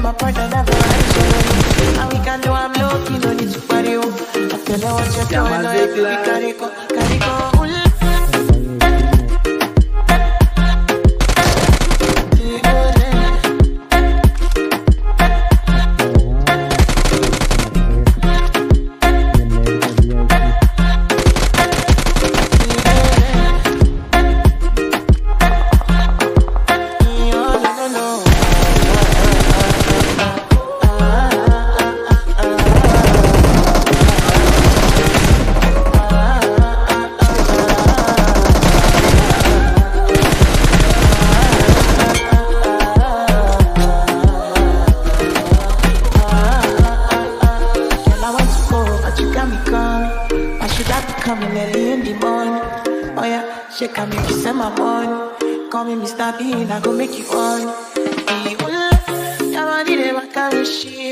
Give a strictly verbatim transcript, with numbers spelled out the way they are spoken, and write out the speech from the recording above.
my partner never answer. And we can do I'm lucky, no need to party. I tell her what you're doing, no, we carry go, carry go. She can make you send my money. Call me Mister Bean, I go make you on. Your body, they want to